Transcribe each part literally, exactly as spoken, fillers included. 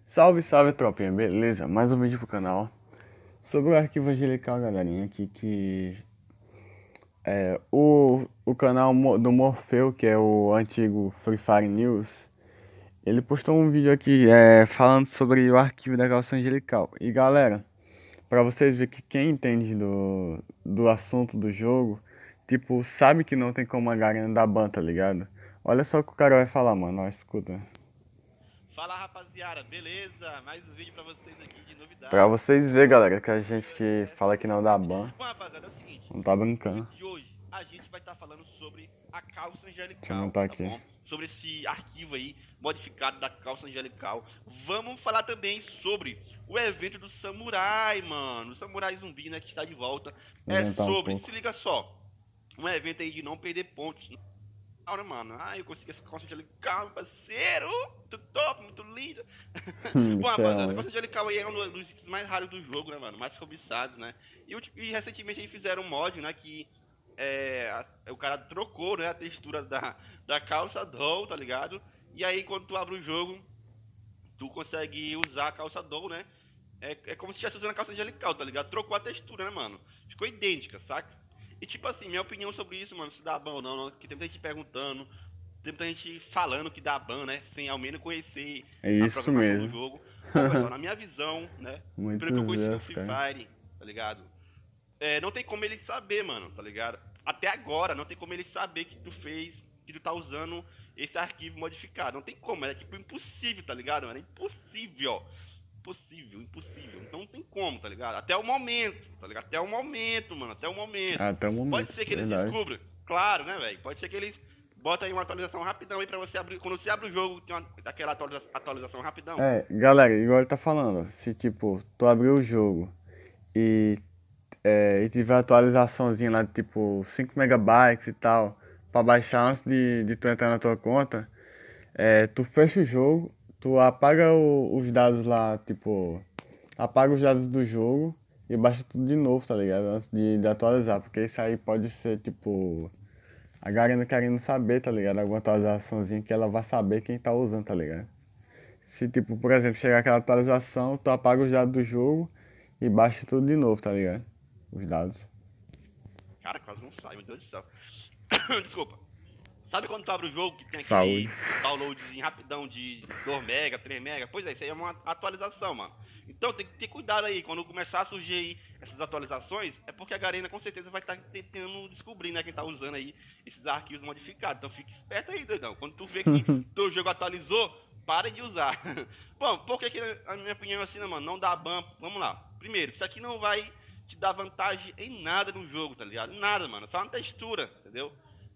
Salve, salve, tropinha, beleza? Mais um vídeo pro canal sobre o arquivo angelical, galerinha, aqui que é o, o canal Mo- do Morfeu, que é o antigo Free Fire News. Ele postou um vídeo aqui é, falando sobre o arquivo da calça angelical. E galera, pra vocês verem que quem entende do, do assunto do jogo, tipo, sabe que não tem como a Garena dar ban, tá ligado? Olha só o que o cara vai falar, mano, ó, escuta. Fala rapaziada, beleza? Mais um vídeo pra vocês aqui de Pra novidades. vocês verem, galera, que a gente que fala que não dá ban, Bom, rapaziada, é o seguinte: não tá no brincando. vídeo de hoje a gente vai estar falando sobre a calça Deixa eu angelical, anotar tá aqui. bom? Sobre esse arquivo aí modificado da calça angelical. Vamos falar também sobre o evento do Samurai, mano. O Samurai Zumbi, né? Que está de volta. É Levantar um sobre, pouco. se liga só, um evento aí de não perder pontos. Né, mano? Ah, eu consegui essa calça angelical, meu parceiro! Muito top, muito lindo! Hum, Bom, bichão, rapaziada, a hein? calça angelical aí é um dos itens mais raros do jogo, né, mano? Mais cobiçados, né? E, e recentemente eles fizeram um mod, né? Que é, a, o cara trocou, né? A textura da, da calça doll, tá ligado? E aí quando tu abre o jogo, tu consegue usar a calça doll, né? É, é como se estivesse usando a calça angelical, tá ligado? Trocou a textura, né, mano? Ficou idêntica, saca? E tipo assim, minha opinião sobre isso, mano, se dá ban ou não, não, que tem muita gente perguntando, tem muita gente falando que dá ban, né? Sem ao menos conhecer É a isso programação do mesmo. jogo. Bom, pessoal, na minha visão, né? E pelo que eu Muitos conheci do erros, Free cara. Fire, tá ligado? É, não tem como ele saber, mano, tá ligado? Até agora, não tem como ele saber que tu fez, que tu tá usando esse arquivo modificado. Não tem como, é tipo impossível, tá ligado, mano? É impossível. Impossível, impossível. Então não tem como, tá ligado? Até o momento, tá ligado? Até o momento, mano, até o momento. Até o Pode momento, ser que eles verdade. descubram, claro, né, velho? Pode ser que eles botem aí uma atualização rapidão aí pra você abrir. Quando você abre o jogo, tem uma, aquela atualiza, atualização rapidão. É, galera, igual ele tá falando, ó, se tipo, tu abrir o jogo e, é, e tiver atualizaçãozinha lá de tipo cinco megabytes e tal, pra baixar antes de, de tu entrar na tua conta, é, tu fecha o jogo, tu apaga o- os dados lá, tipo, apaga os dados do jogo e baixa tudo de novo, tá ligado? Antes de, de atualizar, porque isso aí pode ser tipo. A Garena querendo saber, tá ligado? Alguma atualizaçãozinha que ela vai saber quem tá usando, tá ligado? Se, tipo, por exemplo, chegar aquela atualização, tu apaga os dados do jogo e baixa tudo de novo, tá ligado? Os dados. Cara, quase não sai, meu Deus do céu. Desculpa. Sabe quando tu abre o jogo que tem Saúde. aquele downloadzinho rapidão de dois mega, três mega? Pois é, isso aí é uma atualização, mano. Então tem que ter cuidado aí, quando começar a surgir aí essas atualizações, é porque a Garena com certeza vai estar tentando descobrir, né, quem tá usando aí esses arquivos modificados. Então fique esperto aí, doidão. Quando tu vê que teu jogo atualizou, para de usar. Bom, por que, que a minha opinião é assim, né, mano? Não dá ban. Vamos lá. Primeiro, isso aqui não vai te dar vantagem em nada no jogo, tá ligado? Nada, mano. Só uma textura, entendeu?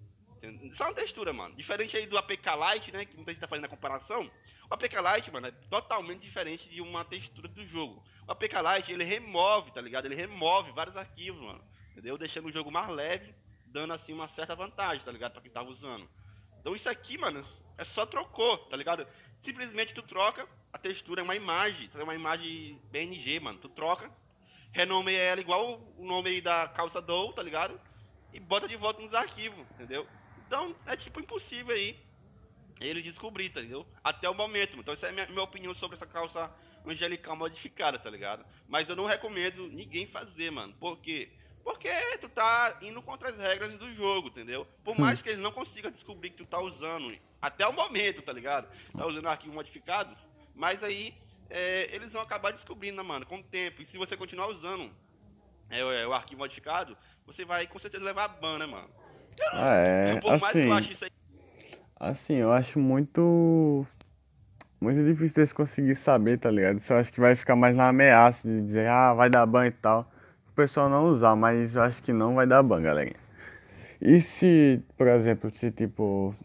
Só uma textura, mano. Diferente aí do A P K Lite, né? Que muita gente tá fazendo a comparação. O A P K Lite, mano, é totalmente diferente de uma textura do jogo. O A P K Lite, ele remove, tá ligado? Ele remove vários arquivos, mano. Entendeu? Deixando o jogo mais leve, dando assim uma certa vantagem, tá ligado? Pra quem tava usando. Então isso aqui, mano, é só trocou, tá ligado? Simplesmente tu troca, a textura é uma imagem, é uma imagem B N G, mano. Tu troca, renomeia ela igual o nome aí da calça do, tá ligado? E bota de volta nos arquivos, entendeu? Então é tipo impossível aí ele descobrir, tá entendeu? Até o momento. Então essa é a minha, minha opinião sobre essa calça angelical modificada, tá ligado? Mas eu não recomendo ninguém fazer, mano. Por quê? Porque tu tá indo contra as regras do jogo, entendeu? Por mais que eles não consigam descobrir que tu tá usando, até o momento, tá ligado? Tá usando arquivo modificado, mas aí é, eles vão acabar descobrindo, né, mano, com o tempo. E se você continuar usando é, é, o arquivo modificado, você vai com certeza levar ban, né, mano? Ah, Eu, é. por mais que eu Assim. ache isso aí. Assim, eu acho muito. Muito difícil eles conseguir saber, tá ligado? Isso eu acho que vai ficar mais na ameaça de dizer, ah, vai dar ban e tal. O pessoal não usar, mas eu acho que não vai dar ban, galerinha. E se, por exemplo, se tipo.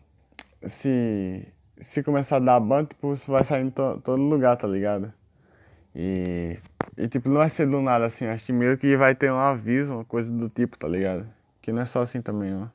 Se. Se começar a dar ban, tipo, isso vai sair em to- todo lugar, tá ligado? E, e tipo, não vai ser do nada assim, acho que meio que vai ter um aviso, uma coisa do tipo, tá ligado? Que não é só assim também, ó.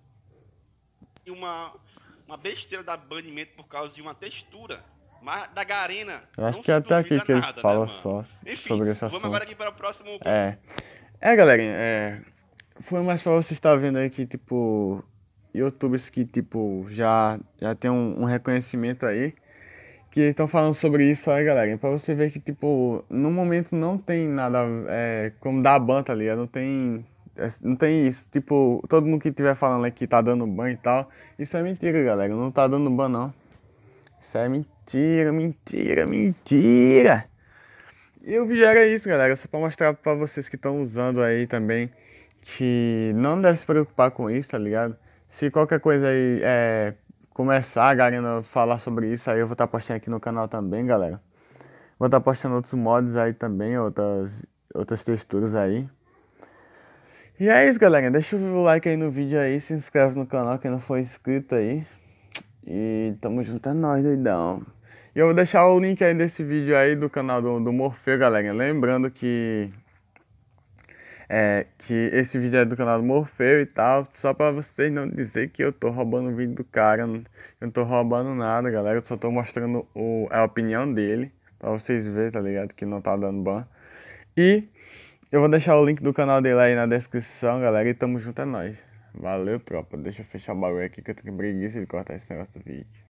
uma, uma besteira da banimento por causa de uma textura. Mas da Garena Eu acho não que é se até aqui duvida que ele nada, né, fala mano? só Enfim, sobre esse vamos agora assunto. aqui para o próximo. É. É, galerinha, é. Foi mais pra você estar vendo aí que, tipo, YouTubers que, tipo, já, já tem um, um reconhecimento aí, que estão falando sobre isso aí, galera. E pra você ver que, tipo, no momento não tem nada é, como dar ban, tá ligado? Não tem, é, não tem isso. Tipo, todo mundo que estiver falando aí que tá dando ban e tal, isso é mentira, galera. Não tá dando ban, não. Isso é mentira, mentira, mentira. E o vídeo era isso, galera. Só pra mostrar pra vocês que estão usando aí também, que não deve se preocupar com isso, tá ligado? Se qualquer coisa aí é, começar a galera falar sobre isso, aí eu vou estar postando aqui no canal também, galera. Vou estar postando outros mods aí também, outras, outras texturas aí. E é isso, galera. Deixa o like aí no vídeo aí, se inscreve no canal quem não for inscrito aí. E tamo junto, é nóis, doidão. E eu vou deixar o link aí desse vídeo aí do canal do, do Morfeu, galera. Lembrando que É, que esse vídeo é do canal do Morfeu e tal, só pra vocês não dizer que eu tô roubando o vídeo do cara, eu não tô roubando nada, galera, eu só tô mostrando o, a opinião dele, pra vocês verem, tá ligado, que não tá dando ban. E eu vou deixar o link do canal dele aí na descrição, galera, e tamo junto, é nóis. Valeu, tropa, deixa eu fechar o bagulho aqui que eu tenho preguiça de cortar esse negócio do vídeo.